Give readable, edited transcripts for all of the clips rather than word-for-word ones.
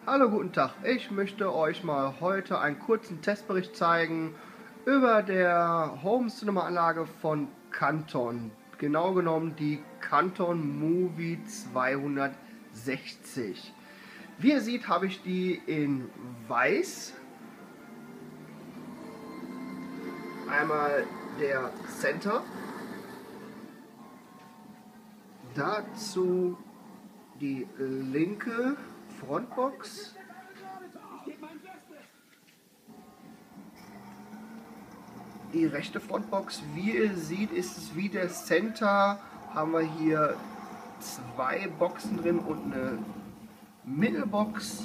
Hallo, guten Tag. Ich möchte euch mal heute einen kurzen Testbericht zeigen über der Home Cinema Anlage von Canton. Genau genommen die Canton Movie 260. Wie ihr seht, habe ich die in weiß. Einmal der Center. Dazu die linke Frontbox. Die rechte Frontbox, wie ihr seht, ist es wie der Center. Haben wir hier zwei Boxen drin und eine Mittelbox.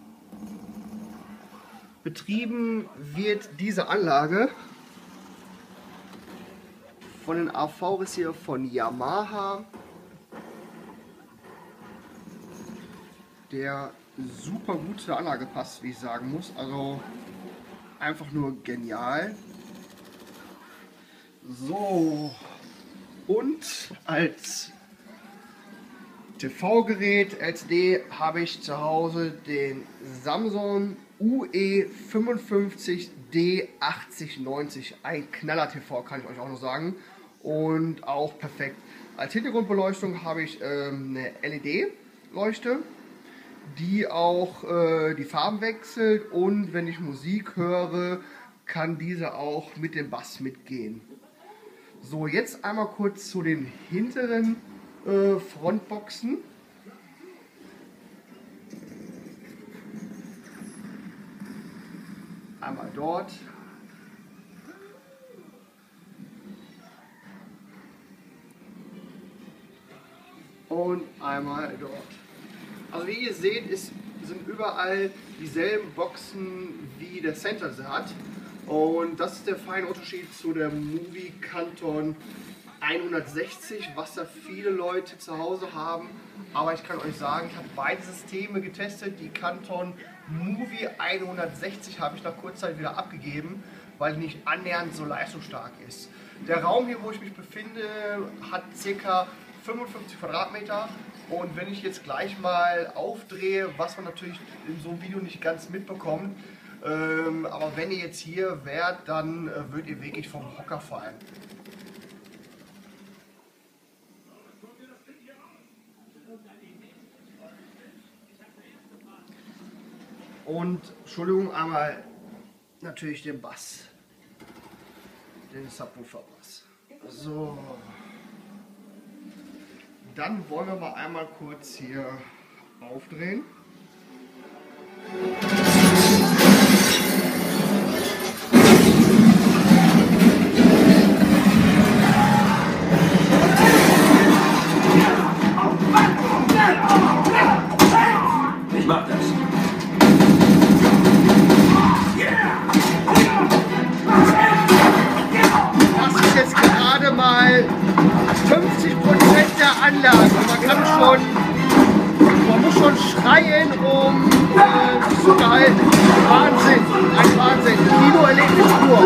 Betrieben wird diese Anlage von den AV-Receiver von Yamaha, der super gut zur Anlage passt, wie ich sagen muss. Also einfach nur genial. So, und als TV-Gerät LCD habe ich zu Hause den Samsung UE55D8090. Ein Knaller-TV, kann ich euch auch noch sagen. Und auch perfekt. Als Hintergrundbeleuchtung habe ich eine LED-Leuchte, die auch die Farben wechselt, und wenn ich Musik höre, kann diese auch mit dem Bass mitgehen. So, jetzt einmal kurz zu den hinteren Frontboxen. Einmal dort. Und einmal dort. Also wie ihr seht, sind überall dieselben Boxen, wie der Center sie hat. Und das ist der feine Unterschied zu der Movie Canton 160, was da viele Leute zu Hause haben. Aber ich kann euch sagen, ich habe beide Systeme getestet. Die Canton Movie 160 habe ich nach kurzer Zeit wieder abgegeben, weil die nicht annähernd so leistungsstark ist. Der Raum hier, wo ich mich befinde, hat ca. 55 Quadratmeter. Und wenn ich jetzt gleich mal aufdrehe, was man natürlich in so einem Video nicht ganz mitbekommt, aber wenn ihr jetzt hier wärt, dann würdet ihr wirklich vom Hocker fallen. Und, Entschuldigung, einmal natürlich den Bass, den Subwoofer-Bass. So, dann wollen wir mal einmal kurz hier aufdrehen. Ich mach das. Das ist jetzt gerade mal 50% der Anlage. Man muss schon schreien, um sich zu behalten. Wahnsinn, ein Wahnsinn. Kino elektrische Uhr.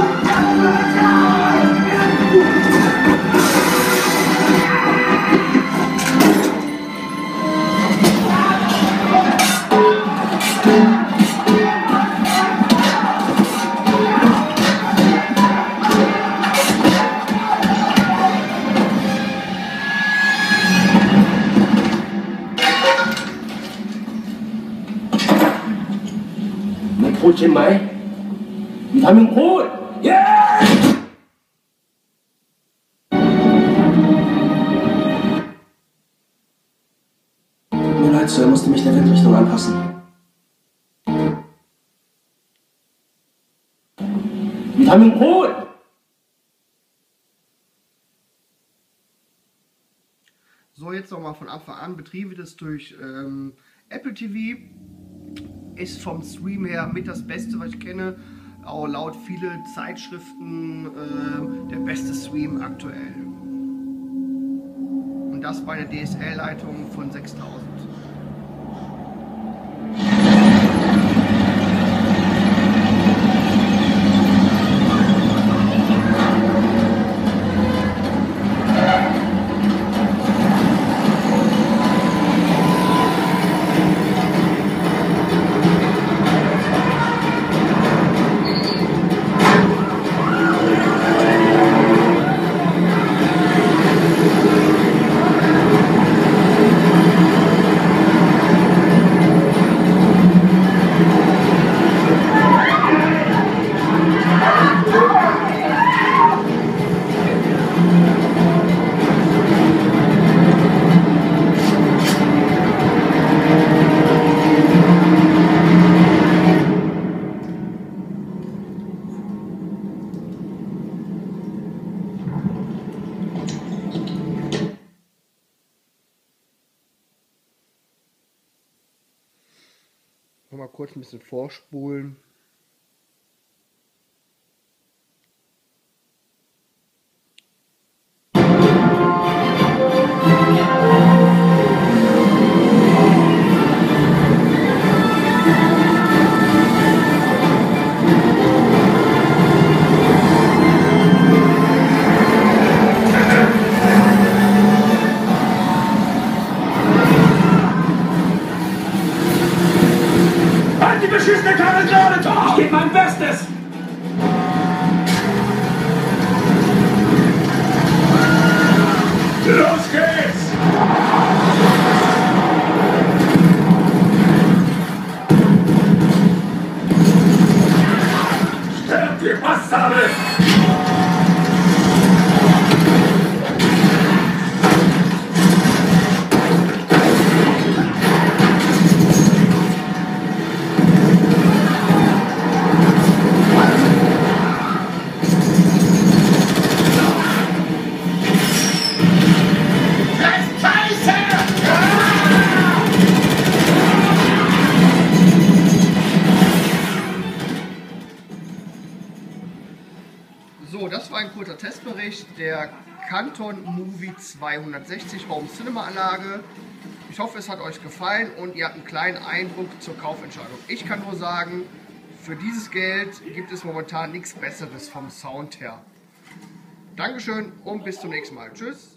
พูดใช่ไหมมึงทำมึงพูด Mir leid, Sir, musste mich der Windrichtung anpassen.มึงทำมึงพูด So, jetzt nochmal von Anfang an. Betrieben wird es durch Apple TV. Ist vom Stream her mit das Beste, was ich kenne. Auch laut viele Zeitschriften der beste Stream aktuell. Und das bei einer DSL-Leitung von 6000. Nochmal kurz ein bisschen vorspulen. Die beschissene Karre gerade, Tom! Ich gebe mein Bestes! Los geht's! Sterbt, ihr Bastarde! So, das war ein kurzer Testbericht der Canton Movie 260 Home Cinema Anlage. Ich hoffe, es hat euch gefallen und ihr habt einen kleinen Eindruck zur Kaufentscheidung. Ich kann nur sagen, für dieses Geld gibt es momentan nichts Besseres vom Sound her. Dankeschön und bis zum nächsten Mal. Tschüss.